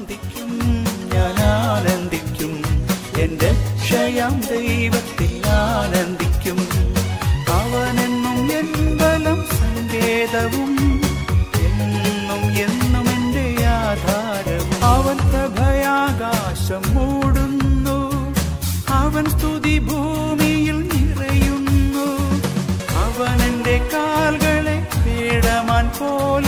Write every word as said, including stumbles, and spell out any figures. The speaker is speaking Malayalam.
ആനന്ദിക്കും, ഞാൻ ആനന്ദിക്കും, എന്റെ രക്ഷയാം ദൈവത്തിൽ ആനന്ദിക്കും. അവനെന്നും എൻ ബലം സങ്കേതവും, എന്നും എന്നും എന്റെ ആധാരവും. അവൻ പ്രഭയാകാശം മൂടുന്നു, അവൻ സ്തുതി ഭൂമിയിൽ നിറയുന്നു. അവൻ എന്റെ കാൽകളെ പേടമാൻ പോലെ